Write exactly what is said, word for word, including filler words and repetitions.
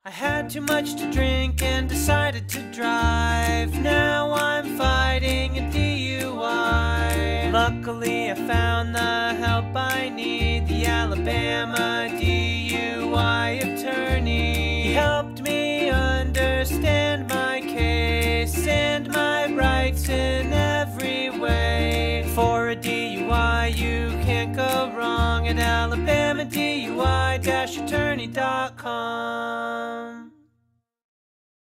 I had too much to drink and decided to drive. Now I'm fighting a D U I. Luckily I found the help I need, the Alabama D U I attorney. He helped me understand my case and my rights in every way. For a D U I you can't go wrong at Alabama D U I attorney dot com.